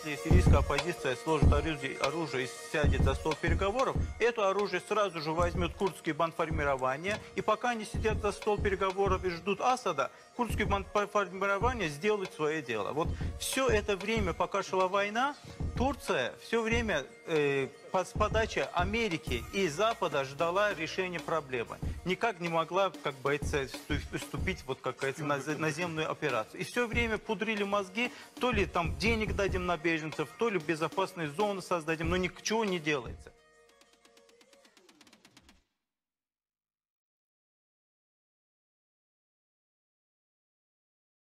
если сирийская оппозиция сложит оружие и сядет за стол переговоров, это оружие сразу же возьмет курдские бандформирования, и пока они сидят за стол переговоров и ждут Асада, курдские бандформирования сделают свое дело. Вот все это время, пока шла война, Турция все время с подачи Америки и Запада ждала решения проблемы. Никак не могла, как бы, вступить вот какая-то наземную операцию. И все время пудрили мозги, то ли там денег дадим на беженцев, то ли безопасные зоны создадим, но ничего не делается.